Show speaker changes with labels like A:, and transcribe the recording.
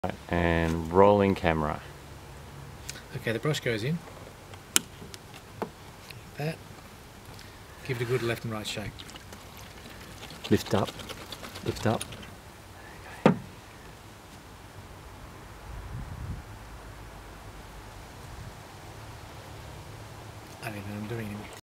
A: And rolling camera.
B: Okay, the brush goes in. Like that. Give it a good left and right shake.
A: Lift up, lift up.
B: I don't know what I'm doing anymore.